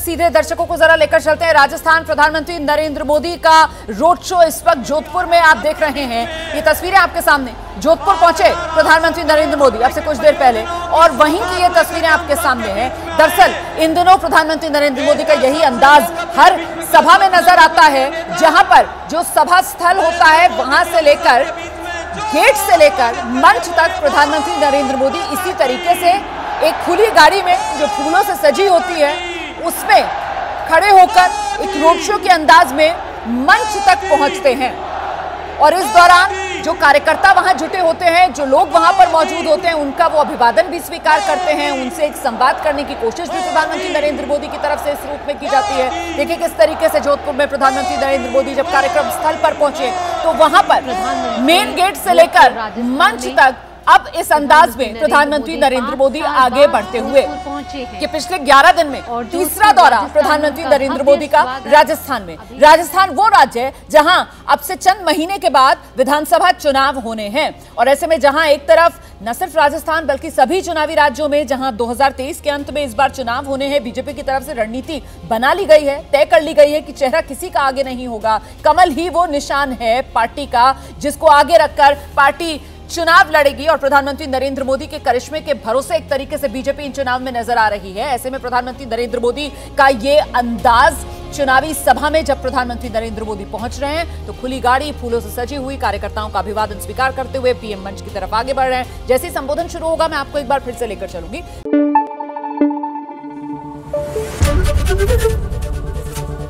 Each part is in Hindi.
सीधे दर्शकों को जरा लेकर चलते हैं राजस्थान। प्रधानमंत्री नरेंद्र मोदी का रोड शो इस वक्त जोधपुर में आप देख रहे हैं। ये तस्वीरें आपके सामने, जोधपुर पहुंचे प्रधानमंत्री नरेंद्र मोदी अब से कुछ देर पहले, और वहीं की ये तस्वीरें आपके सामने हैं। दरअसल इन दिनों प्रधानमंत्री नरेंद्र मोदी का यही अंदाज हर सभा में नजर आता है, जहां पर जो सभा स्थल होता है वहां से लेकर गेट से लेकर मंच तक प्रधानमंत्री नरेंद्र मोदी इसी तरीके से एक खुली गाड़ी में जो फूलों से सजी होती है उसमें खड़े होकर एक रोड शो के अंदाज में मंच तक पहुंचते हैं। और इस दौरान जो कार्यकर्ता वहां जुटे होते हैं, जो लोग वहां पर मौजूद होते हैं, उनका वो अभिवादन भी स्वीकार करते हैं। उनसे एक संवाद करने की कोशिश भी प्रधानमंत्री नरेंद्र मोदी की तरफ से इस रूप में की जाती है। देखिए किस तरीके से जोधपुर में प्रधानमंत्री नरेंद्र मोदी जब कार्यक्रम स्थल पर पहुंचे तो वहां पर मेन गेट से लेकर मंच तक अब इस अंदाज में प्रधानमंत्री नरेंद्र मोदी आगे बढ़ते हुए कि पिछले 11 दिन में तीसरा दौरा प्रधानमंत्री नरेंद्र मोदी का राजस्थान में। राजस्थान वो राज्य है जहां अब से चंद महीने के बाद विधानसभा चुनाव होने हैं, और ऐसे में जहां एक तरफ न सिर्फ राजस्थान बल्कि सभी चुनावी राज्यों में जहां 2023 के अंत में इस बार चुनाव होने हैं, बीजेपी की तरफ से रणनीति बना ली गई है, तय कर ली गई है कि चेहरा किसी का आगे नहीं होगा, कमल ही वो निशान है पार्टी का जिसको आगे रखकर पार्टी चुनाव लड़ेगी। और प्रधानमंत्री नरेंद्र मोदी के करिश्मे के भरोसे एक तरीके से बीजेपी इन चुनाव में नजर आ रही है। ऐसे में प्रधानमंत्री नरेंद्र मोदी का ये अंदाज चुनावी सभा में जब प्रधानमंत्री नरेंद्र मोदी पहुंच रहे हैं तो खुली गाड़ी, फूलों से सजी हुई, कार्यकर्ताओं का अभिवादन स्वीकार करते हुए पीएम मंच की तरफ आगे बढ़ रहे हैं। जैसे ही संबोधन शुरू होगा मैं आपको एक बार फिर से लेकर चलूंगी।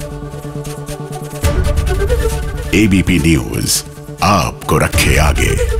एबीपी न्यूज आपको रखे आगे।